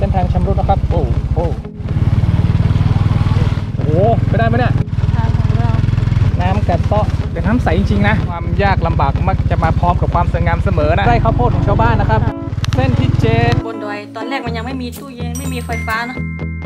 นทางชำรุดนะครับโอ้โหไปได้ไหมเนี่ยทางของเราน้ำกัดเซาะแต่น้ำใสจริงๆนะความยากลำบากมักจะมาพร้อมกับความสวยงามเสมอนะไร่ข้าวโพดของชาวบ้านนะครับเส้นที่7 บนดอยตอนแรกมันยังไม่มีตู้เย็นไม่มีไฟฟ้านะ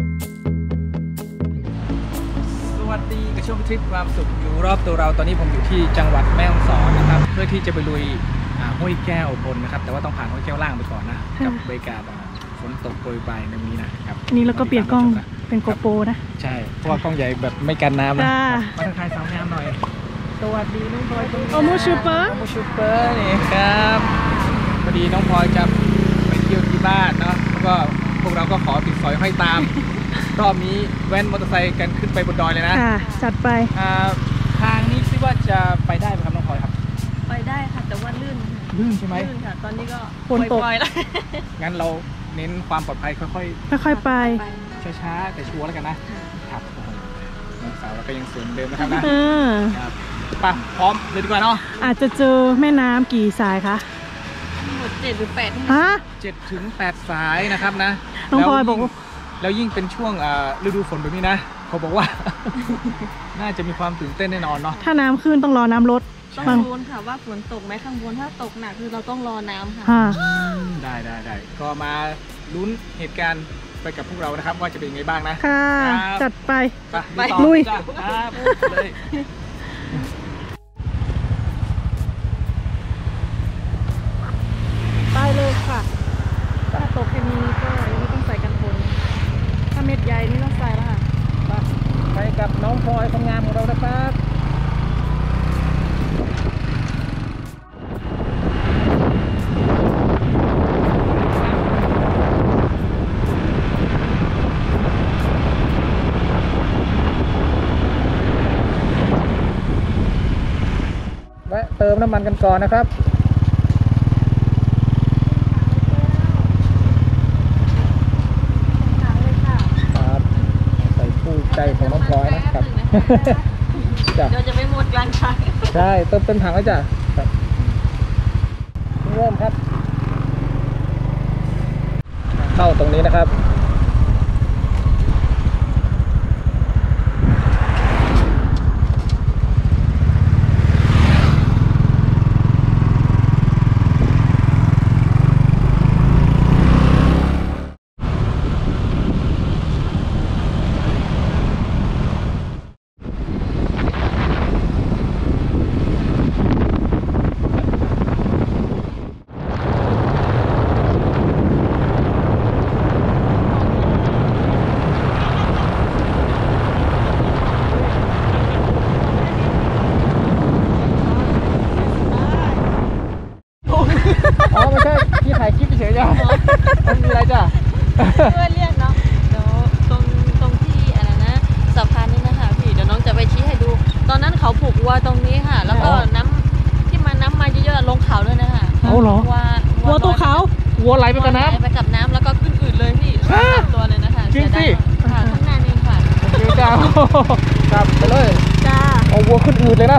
สวัสดีกับช่วงทริปความสุขอยู่รอบตัวเราตอนนี้ผมอยู่ที่จังหวัดแม่ฮ่องสอนนะครับเพื่อที่จะไปลุยห้วยแก้วบนนะครับแต่ว่าต้องผ่านห้วยแก้วล่างไปก่อนนะกับบรรยากาศฝนตกโปรยปลายในนี้นะครับนี่แล้วก็เปลี่ยนกล้องเป็นโกโปรนะใช่เพราะว่ากล้องใหญ่แบบไม่กันน้ำนะมาทักทายสาวงามหน่อยสวัสดีน้องพลอยโอมูชูเปอร์นี่ครับพอดีน้องพลอยจะไปเที่ยวที่บ้านเนาะแล้วก็พวกเราก็ขอติดสอยห้อยตามรอบนี้แว้นมอเตอร์ไซค์กันขึ้นไปบนดอยเลยนะจัดไปทางนี้คิดว่าจะไปได้ไหมครับน้องพลอยครับไปได้ค่ะแต่ว่าลื่นใช่ไหมลื่นค่ะตอนนี้ก็ฝนตกแล้วงั้นเราเน้นความปลอดภัยค่อยๆไปช้าๆแต่ชัวร์แล้วกันนะครับน้องสาวเราก็ยังสวยเดิมนะครับนะป่ะพร้อมเลยดีกว่าเนาะอาจจะเจอแม่น้ำกี่สายคะหมด7 หรือ 8ฮะ 7 ถึง 8 สายนะครับนะน้องพลอยบอกแล้วยิ่งเป็นช่วงฤดูฝนแบบนี้นะเขาบอกว่าน่าจะมีความตื่นเต้นแน่นอนเนาะถ้าน้ำขึ้นต้องรอน้ำลดต้องรู้ค่ะว่าฝนตกไหมข้างบนถ้าตกหนักคือเราต้องรอน้ำค่ะได้ก็มาลุ้นเหตุการณ์ไปกับพวกเรานะครับว่าจะเป็นยังไงบ้างนะค่ะจัดไปลุยไปเลยค่ะถ้าตกแค่นี้ก็ไม่ต้องใส่กันฝนถ้าเม็ดใหญ่นี่ต้องใส่แล้วค่ะไปกับน้องพลอยคนงามของเรานะครับแวะเติมน้ำมันกันก่อนนะครับใจของน้องพลอยนะครับเดี๋ยวจะไม่หมดกลางทางใช่เติมถังแล้วจ้ะเริ่มครับเข้าตรงนี้นะครับไม่ใช่พี่ถ่ายคลิปเฉยๆจ้ะมันมีอะไรจ้ะเพื่อเรียกเนาะเดี๋ยวตรงที่อะไรนะสะพานนี้นะคะพี่เดี๋ยวน้องจะไปชี้ให้ดูตอนนั้นเขาผูกวัวตรงนี้ค่ะแล้วก็น้ำที่น้ำมาเยอะๆลงเขาด้วยนะคะเอาเหรอวัวตัวเขาวัวไหลไปกับน้ำแล้วก็ขึ้นอืดเลยพี่ตัวเลยนะคะจริงสิค่ะข้างหน้านี่ค่ะโอเคจ้ากลับไปเลยจ้าเอาวัวขึ้นอืดเลยนะ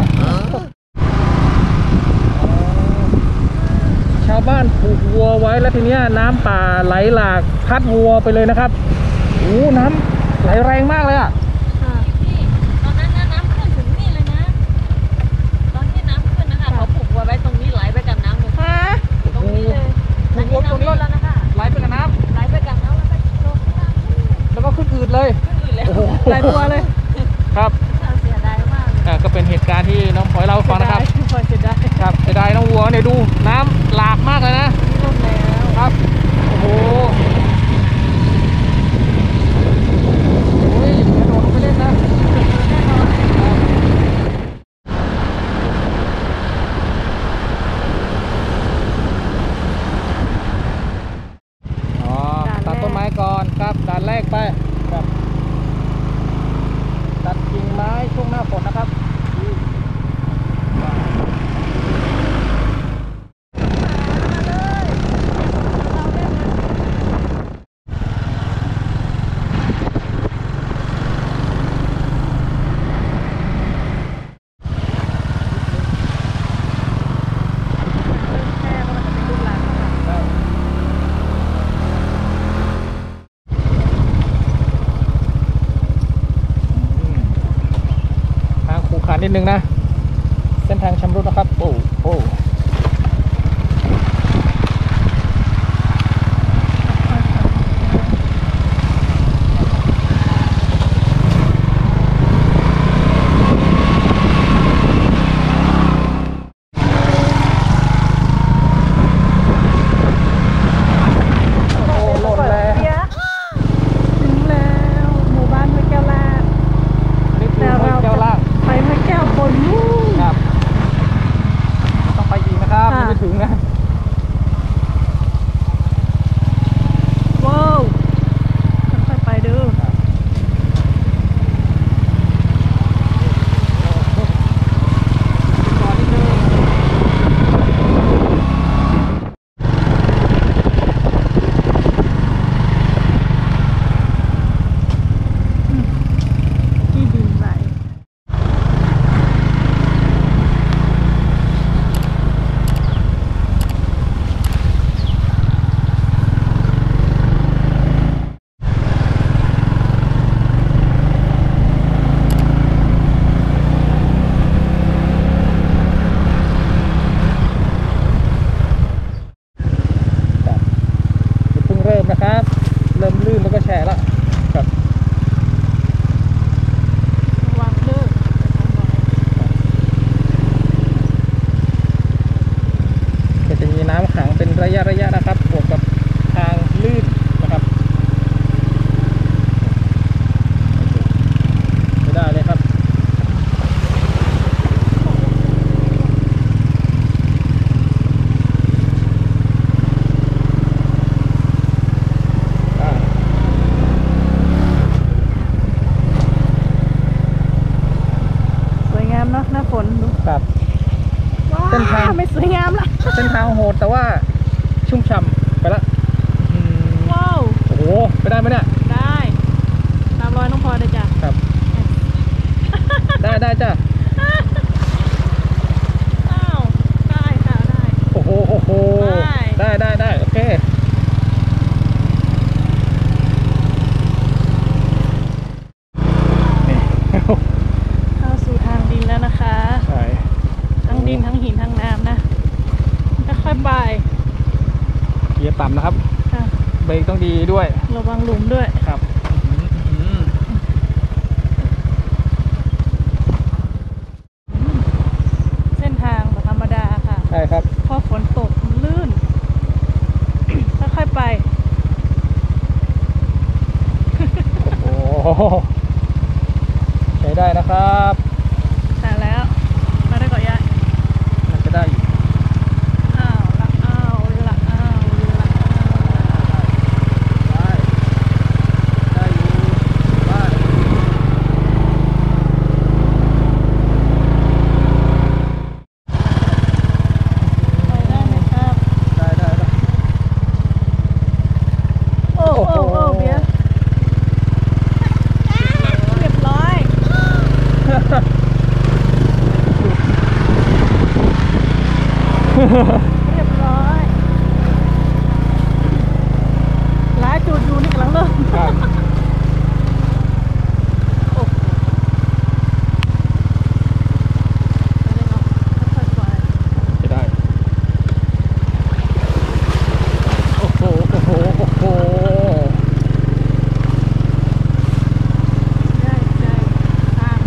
ชาวบ้านผูกวัวไว้แล้วทีนี้น้ำป่าไหลหลากพัดวัวไปเลยนะครับโอ้น้ำไหลแรงมากเลยอ่ะพี่ตอนนั้นน้ำขึ้นถึงนี่เลยนะตอนที่น้ำขึ้นนะคะเขาผูกวัวไว้ตรงนี้ไหลไปกับน้ำเลยตรงนี้เลยผูกวัวตรงนี้แล้วนะคะไหลไปกับน้ำแล้วก็ลงข้างล่างแล้วก็ขึ้นอืดเลยไหลวัวเลยครับเสียดายมากก็เป็นเหตุการณ์ที่น้องพลอยเล่าให้ฟังนะครับครับเสียดายน้องวัวเนี่ยดูน้ำหลากมากเลยนะครับโอ้โหกระโดดลงไปเล่นนะตัดต้นไม้ก่อนครับด่านแรกไปครับตัดกิ่งไม้ช่วงหน้าฝนนะครับานนิดนึงนะเส้นทางชำรุดนะครับโอ้โหระยะนะครับบวกกับทางลื่นนะครับไม่ได้เลยครับสวยงามเนาะหน้าฝนดูครับเส้นทางไม่สวยงามละเส้นทางโหดแต่ว่าชุ่มฉ่ำไปละว้าวโอ้โหไปได้ไหมเนี่ยได้ตามรอยน้องพลอยเลยจ้ะครับได้จ้ะอ้าวได้ค่ะได้โอ้โหได้โอเคเข้าสู่ทางดินแล้วนะคะใช่ทั้งดินทั้งหินทั้งน้ำนะค่อยๆไปเกียร์ต่ำนะครับเบรกต้องดีด้วยระวังหลุมด้วยครับเส้นทางแบบธรรมดาค่ะใช่ครับพอฝนตกมันลื่นค่อยๆไปโอ้โหใช้ได้นะครับใช่แล้วมาได้ก่อนยายน่าจะได้อยู่เรียบร้อยหลายจุดอยู่นี่กำลังเริ่มโอ้จะได้โอ้โหได้ทาง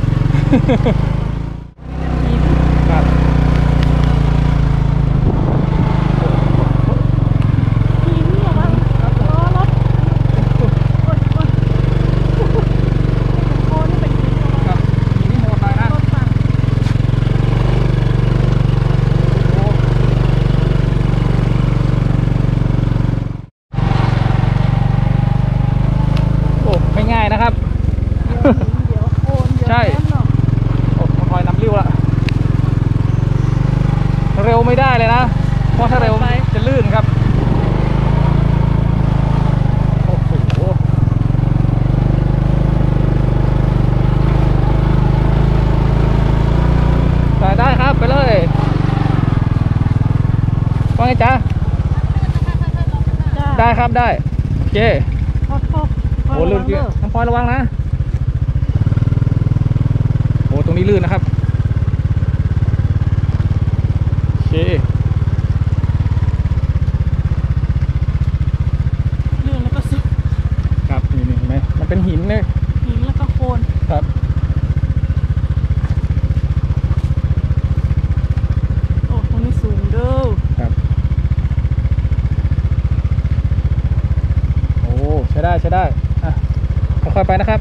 นะครับใช่โอ้พลอยน้ำริ้วละเร็วไม่ได้เลยนะเพราะถ้าเร็วจะลื่นครับโอ้โหได้ครับไปเลยว่าไงจ๊ะได้ครับได้โอเคโอ้ลื่นเยอะน้ำพลอยระวังนะโอ้ตรงนี้ลื่นนะครับเลื่อนแล้วก็สุดครับนี่เห็นไหมมันเป็นหินเนี่ยหินแล้วก็โคลนครับโอ้ตรงนี้สูงเด้อครับโอ้ใช้ได้ใช้ได้อ่ะค่อยๆไปนะครับ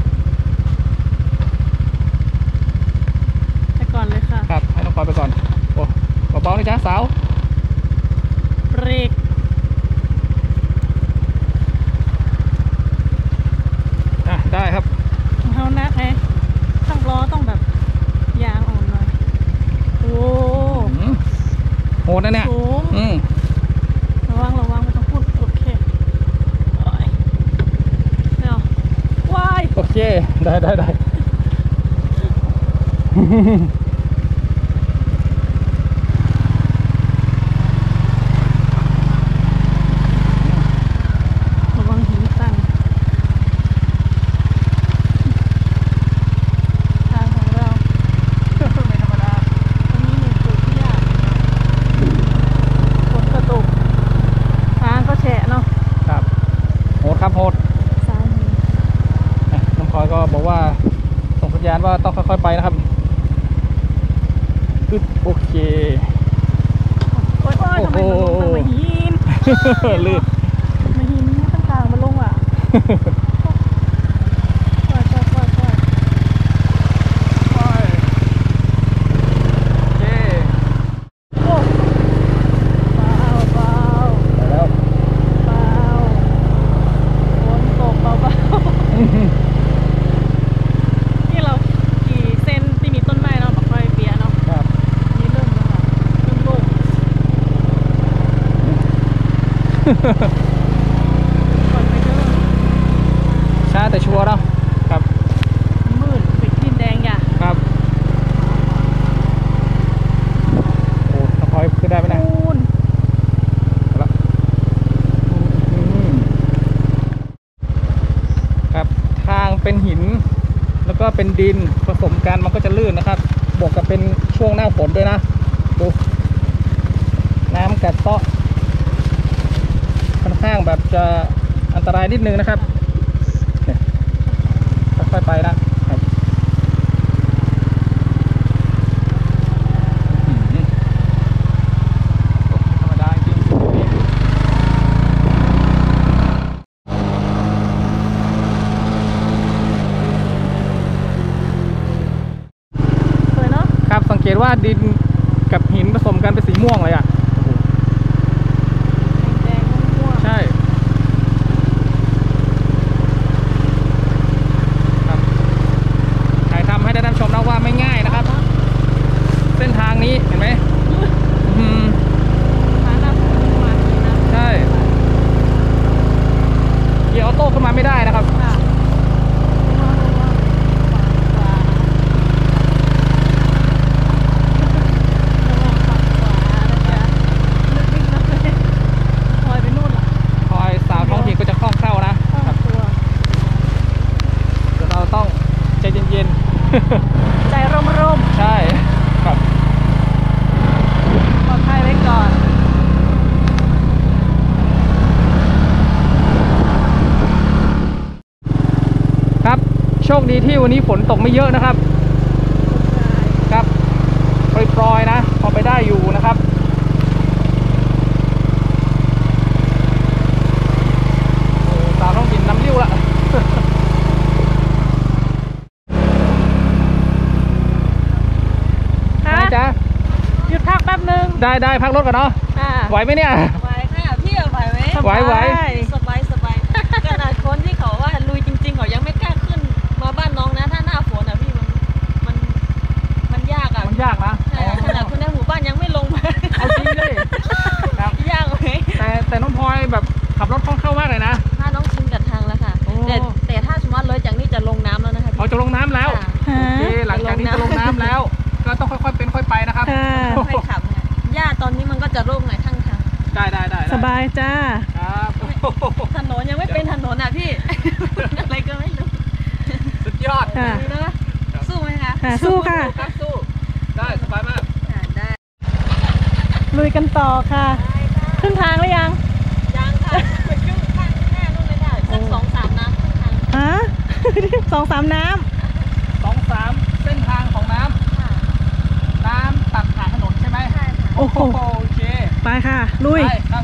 ไปก่อนเลยค่ะครับให้น้องพลอยไปก่อนโอ้เบาๆนะจ๊ะสาวเบรกอ่ะได้ครับของเขานักไงข้างล้อต้องแบบยางอ่อนหน่อยโอ้โหดนะเนี่ยสูง ระวังระวังไม่ต้องพูดโอเคโอ้ยเดี๋ยวว้ายโอเคได้ได้ได้ระวังหินตั้งทางของเราไม่ธรรมดาตรงนี้หนึ่งจุดที่ยากฝนกระตกทางก็แฉะเนาะครับโหดครับโหดซ้ายมืออ่ะน้องพลอยก็บอกว่าส่งสัญญาณว่าต้องค่อยๆไปนะครับอึ๊บโอเคโอ้ยโอ้ยทำไมมันลงทำไมหินลื่นมาหินตั้งกลางมันลงอ่ะปล่อยปล่อยปล่อยปล่อยไปโอเคโอ้เบาเบาไปแล้วเบาฝนตกเบาเบานี่เรากี่เซนที่มีต้นไม้เนาะแบบค่อยเปียเนาะครับนี่เริ่มแล้วค่ะเริ่มโล่งก่อนไปเด้อช้าแต่ชัวร์เนาะครับมืดปิดดินแดงอย่าครับโอ้น้องพลอยขึ้นได้ไหมนะปูนแล้วครับทางเป็นหิน แล้วก็เป็นดินผสมกันมันก็จะลื่นนะครับ บวกกับเป็นช่วงหน้าฝนด้วยนะดูน้ำกัดเซาะค่อนข้างแบบจะอันตรายนิดนึงนะครับเนี่ยค่อยๆไปนะครับธรรมดาจริงๆสวยเนาะครับสังเกตว่าดินกับหินผสมกันเป็นสีม่วงเลยอ่ะแดงๆม่วงใช่ครับถ่ายทำให้ได้ท่านชมนะว่าไม่ง่ายนะครับ เส้นทางนี้เห็นไหมอืมๆร้านน้ำมันมาดีนะใช่เกียร์ออโต้ขึ้นมาไม่ได้นะครับค่ะระวังระวังขวาระวังฝั่งขวานะจ๊ะลึกๆนะเลยคอยไปนู่นล่ะคอยสาวท้องถิ่นก็จะคล่องแคล่วนะคล่องครับตัวเดี๋ยวเราต้องใจเย็นใจร่มๆ ใช่ครับๆปลอดภัยไว้ก่อนครับโชคดีที่วันนี้ฝนตกไม่เยอะนะครับ ครับปล่อยๆนะ พอไปได้อยู่นะครับโอ้สาวท้องถิ่นน้ำริ้วละฮะไงจ๊ะหยุดพักแป๊บนึงได้พักรถก่อนเนาะอ่าไหวไหมเนี่ยสบายค่ะพี่ไหวไหมไหวสบายสบายขนาดคนที่เขาว่าลุยจริงๆเขายังไม่กล้าขึ้นมาบ้านน้องนะถ้าหน้าฝนอ่ะพี่มันยากอ่ะมันยากนะใช่ขนาดคนในหมู่บ้านยังไม่ลงมาเอาจริงดิครับยากไหมแต่น้องพลอยแบบขับรถคล่องแคล่วมากเลยนะถ้าน้องชินกับทางแล้วค่ะโอ้แต่ถ้าสมมติเลยจากนี้จะลงน้ำแล้วนะคะเขาจะลงน้ำแล้วค่ะโอเคหลังจากนี้จะลงน้ำแล้ว ก็ต้องค่อยๆเป็นค่อยไปนะครับค่อยขับเนี่ยหญ้าตอนนี้มันก็จะโล่งหน่อยข้างทางได้สบายจ้าครับถนนยังไม่เป็นถนนอ่ะพี่ อะไรก็ไม่รู้สุดยอดค่ะ ดีนะสู้ไหมคะสู้ค่ะครับสู้ได้สบายมากค่ะได้ยกันต่อค่ะครึ่งทางหรือยังยังค่ะไปครึ่งข้างหน้านู่นเลยค่ะสัก2-3 น้ำครึ่งทางฮะ 2-3 น้ 2-3 เส้นทางของน้ำตัดผ่านถนนใช่ไหมใช่ค่ะำโอ้โหโอเคไปค่ะ ลุยไปครับ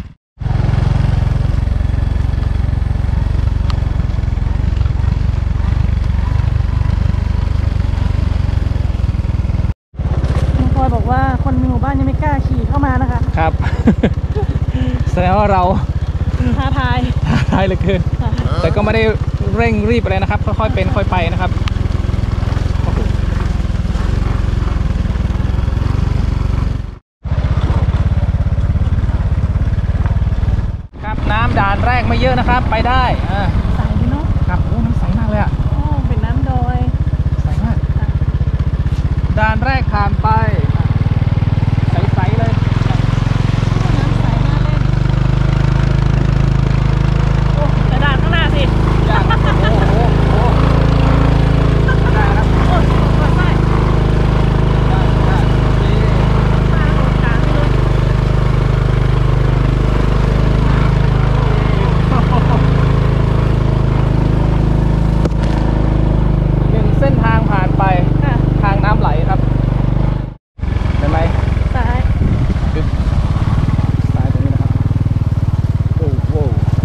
น้องพลอยบอกว่าคนในหมู่บ้านยังไม่กล้าขี่เข้ามานะคะครับ แสดงว่าเราท้าทายท้าทายเหลือเกินค่ะแต่ก็ไม่ได้เร่งรีบอะไรนะครับ ค่อยๆเป็นค่อยไปนะครับโอ้โหครับน้ำด่านแรกไม่เยอะนะครับ ไปได้ใสดีเนาะครับโอ้น้ำใสมากเลยอ่ะโอ้เป็นน้ำดอยใสมากด่านแรกผ่านไปใสๆเลยน้ำใสน่าเล่น โอ้แต่ด่านข้างหน้าสิยากนะโอ้โหได้ครับโอ้ยเปิดไฟได้โอเคมาโดดกลางไปเลยหนึ่งเส้นทางผ่านไปค่ะทางน้ำไหลครับเห็นไหมซ้ายดึงซ้ายตรงนี้นะครับโอ้โห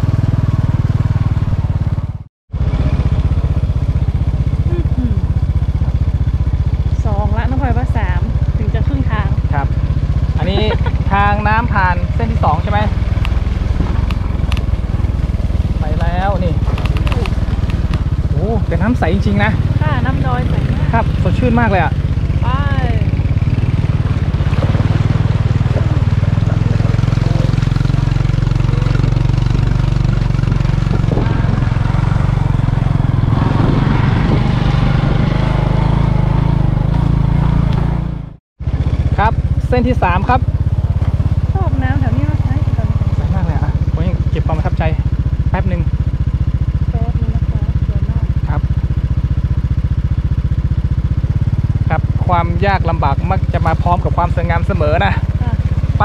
2ละน้องพลอยว่า3ถึงจะครึ่งทางครับ อันนี้ ทางน้ำผ่านเส้นที่2ใช่ไหมไปแล้วนี่โอ้แต่น้ำใสจริงๆนะค่ะน้ำดอยใสมากครับสดชื่นมากเลยอ่ะไปครับเส้นที่3ครับชอบน้ำแถวนี้มากไหมตอนนี้ใสมากเลยอ่ะผมยังเก็บความประทับใจแป๊บหนึ่งแป๊บนึงนะคะสวยมากครับครับความยากลำบากมักจะมาพร้อมกับความสวยงามเสมอนะค่ะไป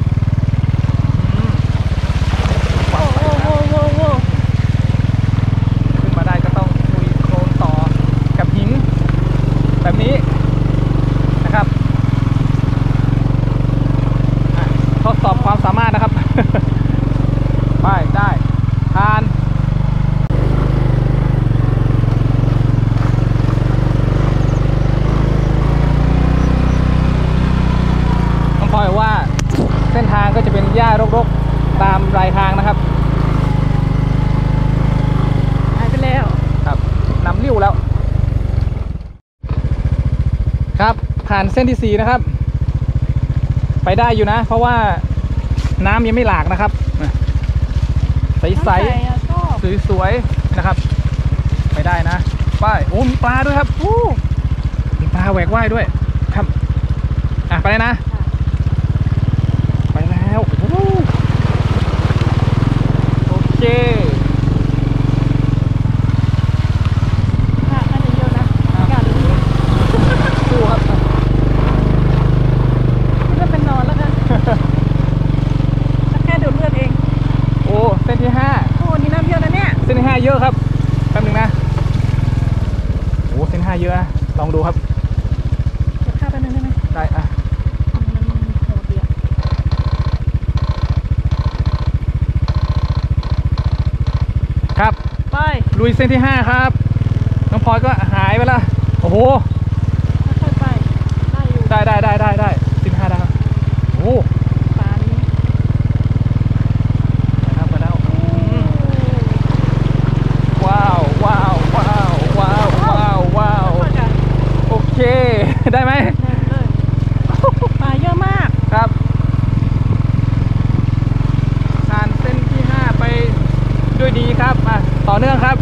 คโอ้วามใสโอ้นะโอ้โอ้โอ้ขึ้นมาได้ก็ต้องลุยโคลนต่อกับหินแบบนี้นะครับอ่ะทดสอบความสามารถนะครับ ไปได้ทานน้องพลอยบอกว่าเส้นทางก็จะเป็นหญ้ารกๆตามรายทางนะครับหายไปแล้วครับนำริ้วแล้ว ครับผ่านเส้นที่4นะครับ ไปได้อยู่นะ เพราะว่าน้ำยังไม่หลากนะครับใสน้ำอะชอบๆสวยๆนะครับ ไปได้นะไปโอ้มีปลาด้วยครับโอ้มีปลาแหวกว่ายด้วยครับอ่ะไปเลยนะ ไปแล้วโอ้โอเคค่ะน่าจะเยอะนะอากาศดีสู้ครับก็เป็นนอนแล้วกันแค่ดูดเลือดเองโอ้เส้นที่5 โอ้นี่น้ำเยอะนะเนี่ยเส้นที่5เยอะครับแป๊บนึงนะโอ้เส้น5เยอะนะลองดูครับเก็บข้าวไปบนึงได้ไหมได้อ่ะมันโหดดีอะครับไปลุยเส้นที่5ครับน้องพลอยก็หายไปละโอ้โหค่อยๆไปได้อยู่ได้เส้น5ได้ครับโอ้ปลานี้ไปแล้วว้าวว้าวว้าวว้าวว้าวว้าวค่อยๆกันโอเค ได้ไหมแน่นเลยปลาเยอะมากครับผ่านเส้นที่5ไปด้วยดีครับอ่ะต่อเนื่องครับ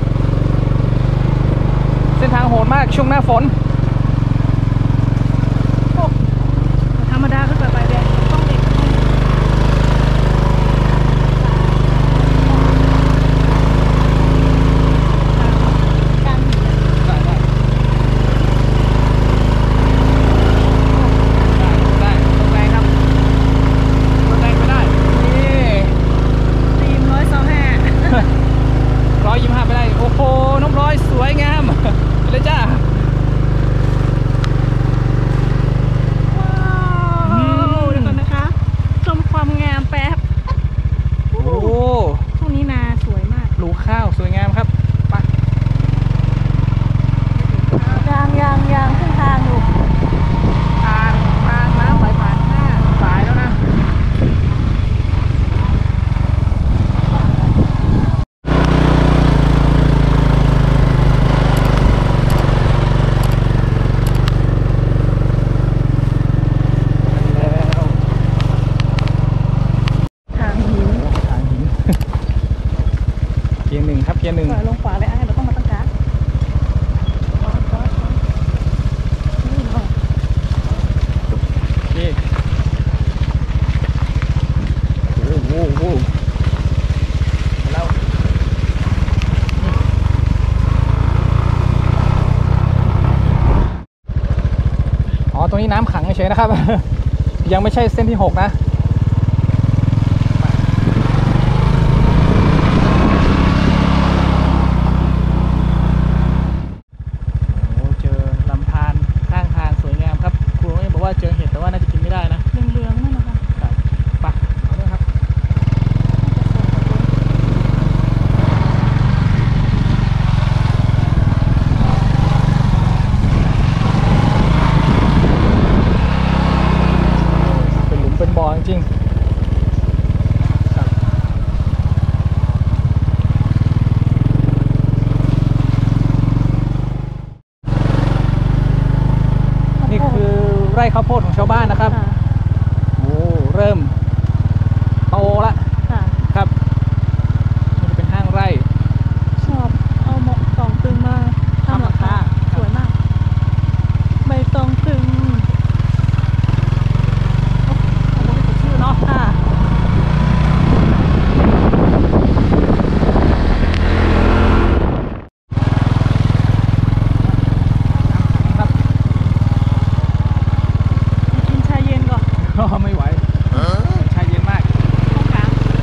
เส้นทางโหดมากช่วงหน้าฝนโอ้ธรรมดาก็เกิดไปเลยต้องเด็กการได้ได้ตรงไหนครับ 125ไปได้โอ้โหน้องพลอยสวยงามไปเลยจ้าว้าวเดี๋ยวก่อนนะคะชมความงามแป๊บโอ้โหช่วงนี้นาสวยมากปลูกข้าวสวยงามครับไปยางขึ้นทางอยู่ทางน้ำไหลผ่านหน้าสายแล้วนะแล้วทางหินทางหิน เกียร์หนึ่งครับเกียร์หนึ่งถอยลงขวาเลยเราต้องมาตั้งกลางนี่ก่อนนี่โอ้โหแล้วอ๋อตรงนี้น้ำขังเฉยๆนะครับ ยังไม่ใช่เส้นที่ 6 นะ โอ้เจอลำธารข้างทางสวยงามครับครูยังบอกว่าเจอเห็ดแต่ว่าน่าจะกินไม่ได้นะเหลืองๆนั่นนะคะครับไปเอาเลยครับเป็นหลุมเป็นบ่อจริงๆครับนี่คือไร่ข้าวโพดของชาวบ้านนะครับค่ะโอ้เริ่มโตละค่ะครับมันจะเป็นห้างไร่ชอบเอาหมอกตองตึงมาทำหลังคาสวยมากใบตองตึงเอาบอกไม่ถูกชื่อเนาะค่ะครับกินชาเย็นก่อนก็ไม่ไหวชาเย็นมากห้องกลาง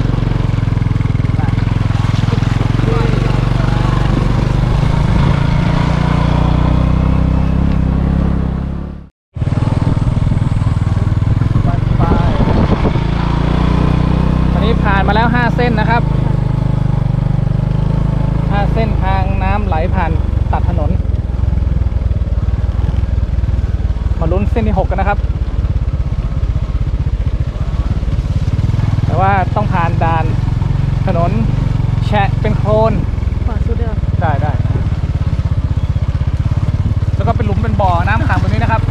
ไปตอนนี้ผ่านมาแล้ว 5 เส้นนะครับ 5 เส้นทางน้ำไหลผ่านตัดถนน มาลุ้นเส้นที่ 6 กันนะครับ แต่ว่าต้องผ่านด่านถนนแฉะเป็นโคลนขวาสุดเดียวได้แล้วก็เป็นหลุมเป็นบ่อน้ำขังแบบนี้นะครับ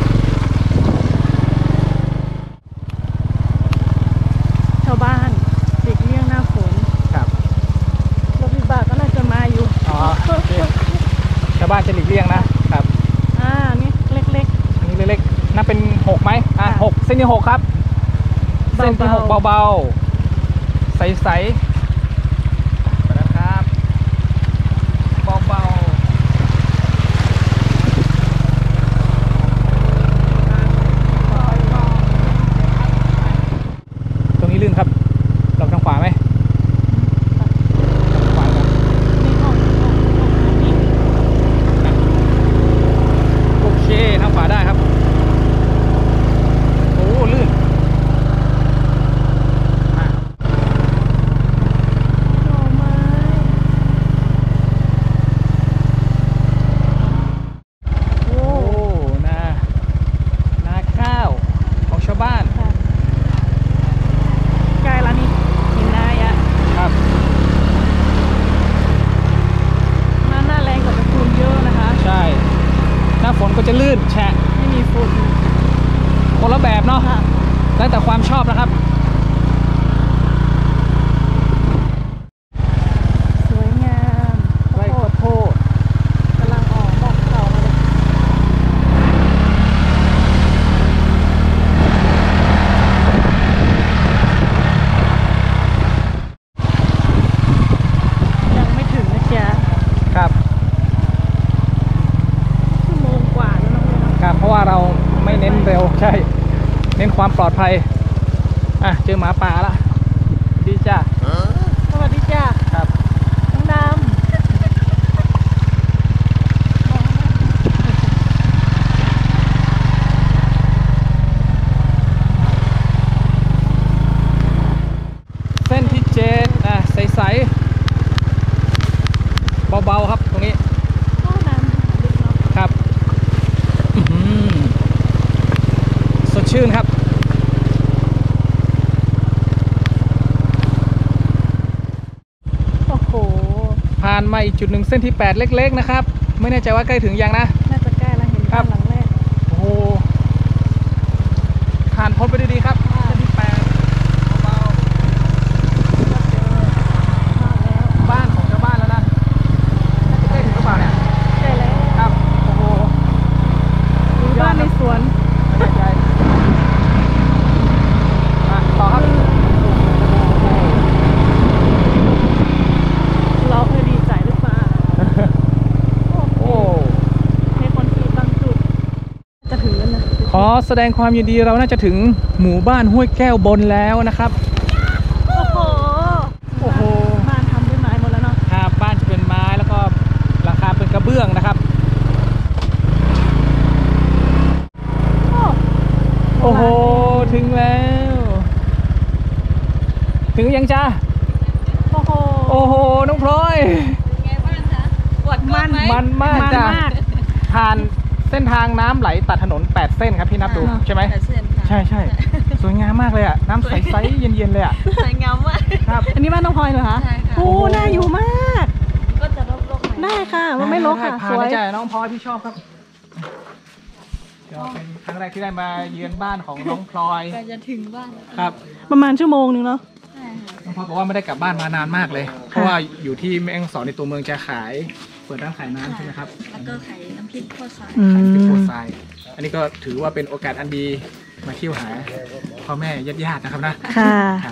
ชาวบ้านเด็กเลี่ยงหน้าฝนครับรถวิบากก็น่าจะมาอยู่อ๋อโอเคชาวบ้านจะหลีกเลี่ยงนะครับนี่เล็กอันนี้เล็กๆน่าเป็น 6 ไหม6 เส้นที่ 6 ครับๆเส้นที่ 6 เบาๆ ใสๆไปนะครับเบาๆ ตรงนี้ลื่นครับลองทางขวาไหมทางขวาครับนี่ห้องนี่โอเคทางขวาได้ครับ โอ้ลื่นอ่ะหน่อไม้โอ้นาข้าวของชาวบ้านค่ะใกล้แล้วนี่หินนายอะครับหน้าแรงกับจะฝุ่นเยอะนะคะใช่ หน้าฝนก็จะลื่นแฉะไม่มีฝุ่นคนละแบบเนาะค่ะแล้วแต่ความชอบนะครับสวยงามไร่ข้าวโพดกำลังออกดอกเก่ามาเลย ยังไม่ถึงนะจ๊ะครับชั่วโมงกว่าแล้วน้องเลยเนาะครับ เพราะว่าเราไม่เน้นเร็ว ใช่ เน้นความปลอดภัย อ่ะ เจอหมาป่าละ ดีจ้าสวัสดีจ้าครับน้องดำเบาๆครับตรงนี้ก็น้ำลึกเนาะครับอื้อหือสดชื่นครับโอ้โหผ่านมาอีกจุดหนึ่งเส้นที่ 8 เล็กๆนะครับไม่แน่ใจว่าใกล้ถึงยังนะน่าจะใกล้แล้วเห็นครับ้าบนหลังแรกโอ้โหผ่านพ้นไปด้วยดีครับเส้นที่ 8เบาก็เจอมาแล้วๆบ้านของชาวบ้านแล้วนะน่าจะใกล้ถึงหรือเปล่าเนี่ยใกล้แล้วครับโอ้โหมีบ้านในสวนไม่แน่ใจมาต่อครับเราเคยดีใจหรือเปล่าโอ้มีคนขี่บางจุด จะถึงแล้วนะขอแสดงความยินดีเราน่าจะถึงหมู่บ้านห้วยแก้วบนแล้วนะครับโอ้โหโอ้โหบ้านทำด้วยไม้หมดแล้วเนาะครับบ้านจะเป็นไม้แล้วก็หลังคาเป็นกระเบื้องนะครับโอ้โอ้โหถึงแล้ว ถึงยังจ้าโอ้โหโอ้โหน้องพลอยเป็นไงบ้างคะปวดก้นไหมมันมากมันจ้ะมากผ่านเส้นทางน้ำไหลตัดถนน 8 เส้นครับพี่นับดูอ่าใช่ไหมแต่เส้นค่ะใช่ใช่สวยงามมากเลยอ่ะน้ำใสๆเย็นๆเลยอ่ะสวยงามมากครับอันนี้บ้านน้องพลอยเหรอคะใช่ค่ะโอ้ น่าอยู่มากก็จะรกๆหน่อยได้ค่ะ มันไม่รกค่ะผ่าสนวยนะจ้ะน้องพลอยพี่ชอบครับเดี๋ยวเป็นครั้งแรกที่ได้มาเยือนบ้านของน้องพลอยก็จะถึงบ้านแล้วครับประมาณชั่วโมงหนึ่งเนาะใช่ค่ะน้องพลอยบอกว่าไม่ได้กลับบ้านมานานมากเลย เพราะว่าอยู่ที่แม่ฮ่องสอนในตัวเมืองจะขายเปิดร้านขายน้ำใช่ไหมครับแล้วก็ไข่น้ำพริกข้าวสารขายเป็นโพทรายอันนี้ก็ถือว่าเป็นโอกาสอันดีมาเที่ยวหาพ่อแม่ญาติๆนะครับนะค่ะครับ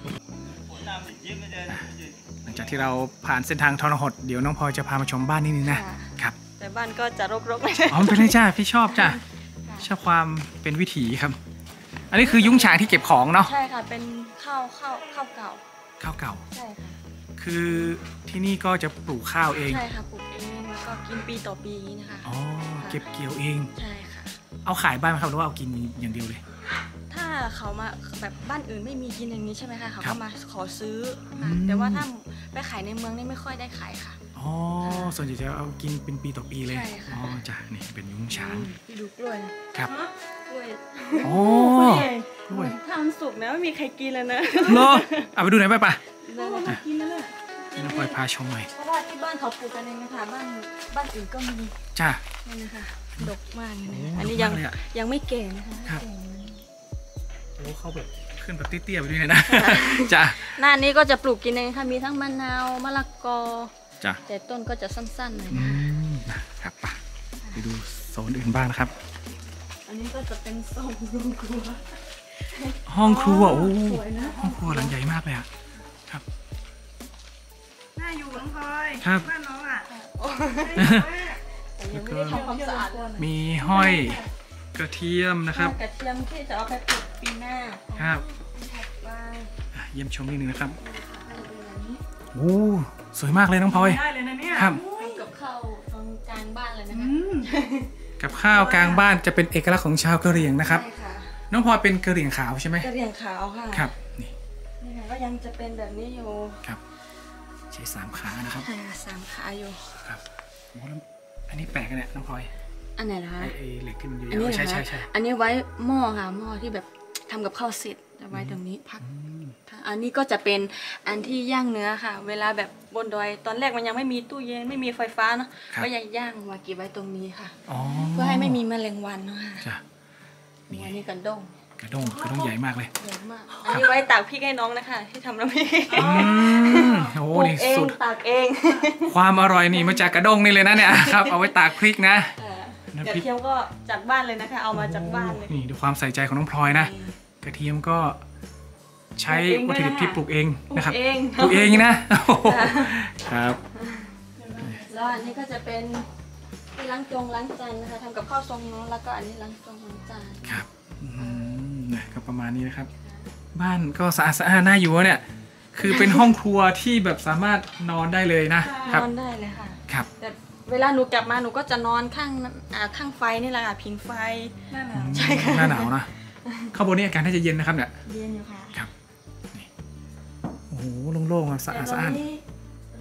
หลังจากที่เราผ่านเส้นทางทรหดเดี๋ยวน้องพลอยจะพามาชมบ้านนิดนึงนะครับแต่บ้านก็จะรกๆหน่อยอ๋อเป็นไรจ้าพี่ชอบจ้าชอบความเป็นวิถีครับ อันนี้คือยุ้งฉางที่เก็บของเนาะใช่ค่ะ เป็นข้าวเก่าข้าวเก่าใช่ค่ะคือที่นี่ก็จะปลูกข้าวเองใช่ค่ะปลูกเองแล้วก็กินปีต่อปีอย่างนี้นะคะอ๋อเก็บเกี่ยวเองใช่ค่ะเอาขายบ้านไหมครับหรือว่าเอากินอย่างเดียวเลยถ้าเขามาแบบบ้านอื่นไม่มีกินอย่างนี้ใช่ไหมคะเขาครัก็บมาขอซื้ออืค่ะมแต่ว่าถ้าไปขายในเมืองนี่ไม่ค่อยได้ขายค่ะอ๋อส่วนใหญ่จะเอากินเป็นปีต่อปีเลยใช่ค่ะอ๋อจ้ะนี่เป็นยุ้งฉางพี่ดูกล้วยครับกล้วยโอ้กล้วยถ้ามันสุกนะไม่มีใครกินแล้วนะเหรอเอาไปดูหน่อยไปป่ะกินแล้วเนี่ยให้น้องพลอยพาชมหน่อยเพราะว่าที่บ้านเขาปลูกกันเองนะคะบ้านอื่นก็มีจ้านี่นะคะดกมากเลยนะโอ้อันนี้ดกมากเลยอะยังไม่แก่นะคะครับแก่โอ้เขาแบบขึ้นแบบเตี้ยๆไปด้วยนะจ้าหน้านี้ก็จะปลูกกินเองค่ะมีทั้งมะนาวมะละกอจ้าแต่ต้นก็จะสั้นๆหน่อยอืนะมนะครับป่ะไปดูโซนอื่นบ้างนะครับอันนี้ก็จะเป็นโซนโรงครัวห้องครัวโอ้สวยนะห้องครัวหลังใหญ่มากเลยอะครับน่าอยู่น้องพลอยครับบ้านน้องอ่ะแต่ยังไม่ได้ทำความสะอาดเลยมีห้อยกระเทียมนะครับกระเทียมที่จะเอาไปปลูกปีหน้าครับถัดไปอ่ะเยี่ยมชมนิดนึงนะครับโอ้สวยมากเลยน้องพลอยได้เลยนะเนี่ยครับทำกับข้าวตรงกลางบ้านเลยนะคะกับข้าวกลางบ้านจะเป็นเอกลักษณ์ของชาวกะเหรี่ยงนะครับใช่ค่ะน้องพลอยเป็นกะเหรี่ยงขาวใช่ไหมกระเรียงขาวค่ะครับนี่นี่ค่ะก็ยังจะเป็นแบบนี้อยู่ครับใช้3 ขานะครับค่ะสามขาอยู่ครับโอ้แล้วอันนี้แปลกกันเนี่ยน้องพลอยอันไหนนะคะไอ้เหล็กที่มันยาอันนี้วเหรๆอใช่คะใช่ใช่อันนี้ไว้หม้อค่ะหม้อที่แบบทำกับข้าวเสร็จจะไว้ตรงนี้พักค่ะอันนี้ก็จะเป็นอันที่ย่างเนื้อค่ะ เวลาแบบบนดอยตอนแรกมันยังไม่มีตู้เย็นไม่มีไฟฟ้าเนาะก็ยังย่างมาเก็บไว้ตรงนี้ค่ะอ๋อเพื่อให้ไม่มีแมลงวันเนาะค่ะจ้ะนี่ไงอันนี้กันด้งกระด้งใหญ่มากเลยใหญ่มากอันนี้ไว้ตากพริกให้น้องนะคะที่ทำน้ำพริกอืมโอ้ปลูนี่กเองสุดตากเองความอร่อยนี่มาจากกระด้งนี่เลยนะเนี่ยครับเอาไว้ตากพริกนะ น้ำกระพริกเทียมก็จากบ้านเลยนะคะ เอามาจากบ้านเลยนี่ดูความใส่ใจของน้องพลอยนะ กระเทียมก็ใช้วัตถุดิบที่ปลูกเองปลูนะครับกเองปลูกเองนะโอ้โหครับแล้วอันนี้ก็จะเป็นที่ล้างจงล้างจานนะคะทำกับข้าวทรงเนาะแล้วก็อันนี้ล้างจงล้างจานครับนะก็ประมาณนี้นะครับ บ้านก็สะอาดสะอาดน่าอยู่อะเนี่ย คือเป็นห้องครัวที่แบบสามารถนอนได้เลยนะครับนอนได้เลยค่ะครับแต่เวลาหนูกลับมาหนูก็จะนอนข้างไฟนี่แหละค่ะผิงไฟนั่นน่ะใช่ค่ะหน้าหนาวนะข้างบนนี้อากาศน่าจะเย็นนะครับเนี่ยเย็นอยู่ค่ะครับนี่โอ้โหโล่งๆอะสะอาดสะอาดแต่ตนนี้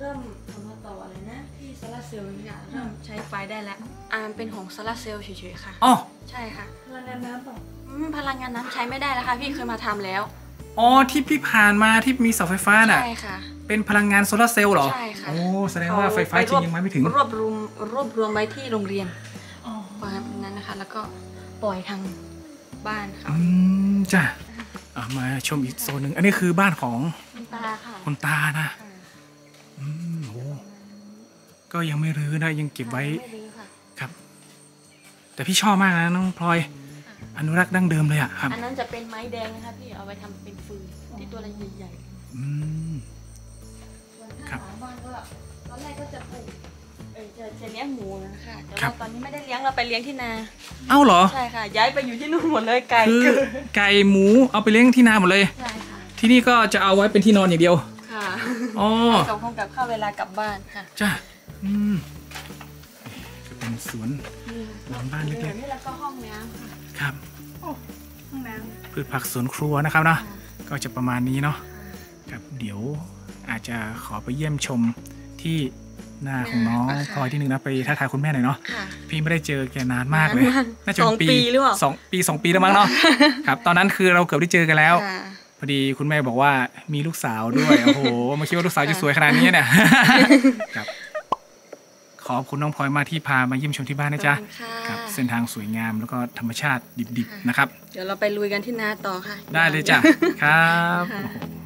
ริ่มเอามาต่ออะไรนะที่โซลาร์เซลล์เนี่ยเริ่มใช้ไฟได้แล้วเป็นของโซลาร์เซลล์เฉยๆค่ะอ๋อใช่ค่ะพลังงานน้ำเปล่าพลังงานน้ำใช้ไม่ได้แล้วค่ะพี่เคยมาทำแล้วอ๋อที่พี่ผ่านมาที่มีเสาไฟฟ้าน่ะใช่ค่ะเป็นพลังงานโซลาร์เซลล์เหรอใช่ค่ะโอ้แสดงว่าไฟฟ้าจริงยังมาไม่ถึงรวบรวมไว้ที่โรงเรียนอ๋อประมาณนั้นนะคะ แล้วก็ปล่อยทางบ้านค่ะจ้ะมาชมอีกโซนหนึ่งอันนี้คือบ้านของคุณตาค่ะคุณตานะโอ้ก็ยังไม่รื้อนะยังเก็บไว้ไม่รื้อค่ะครับ แต่พี่ชอบมากนะน้องพลอยอนุรักษ์ดั้งเดิมเลยอ่ะครับอันนั้นจะเป็นไม้แดงนะคะพี่เอาไว้ทำเป็นฟืนที่ตัวใหญ่อืมๆส่วนครัถ้าบหลังบ้านก็ตอนแรกก็จะปลูกจะเลี้ยงหมูนะคะแต่ครัว่าบตอนนี้ไม่ได้เลี้ยงเราไปเลี้ยงที่นาเอ้าเหรอใช่ค่ะ ย้ายไปอยู่ที่นู่นหมดเลยไก่คือเกิดไก่หมูเอาไปเลี้ยงที่นาหมดเลยใช่ค่ะที่นี่ก็จะเอาไว้เป็นที่นอนอย่างเดียวค่ะอ๋อกับคงกับข้าวเวลากลับบ้านค่ะจ้ะก็เป็นสวน หลังบ้านเล็กๆนี่แล้วก็ห้องน้ำค่ะครับห้องน้พืชผักสวนครัวนะครับเนาะค่ะก็จะประมาณนี้เนาะครับเดี๋ยวอาจจะขอไปเยี่ยมชมที่หน้าของน้องพลอยที่หนึ่งนะไปทักทายคุณแม่หน่อยเนาะค่ะพี่ไม่ได้เจอแกนานมากเลยนานมากน่าจะเป็น 2 ปีหรือเปล่าสองปีแล้วมั้งเนาะ ครับ ตอนนั้นคือเราเกือบได้เจอกันแล้วค่ะพอดีคุณแม่บอกว่ามีลูกสาวด้วย โอ้โหไม่คิดว่าลูกสาวจะสวยขนาดนี้เนี่ย ครับ ขอบคุณน้องพลอยมากที่พามาเยี่ยมชมที่บ้านนะจ๊ะขอบคุณค่ะครับ เส้นทางสวยงามแล้วก็ธรรมชาติดิบๆนะครับเดี๋ยวเราไปลุยกันที่นาต่อค่ะได้เลยจ้ะ ครับค่ะโอ้โห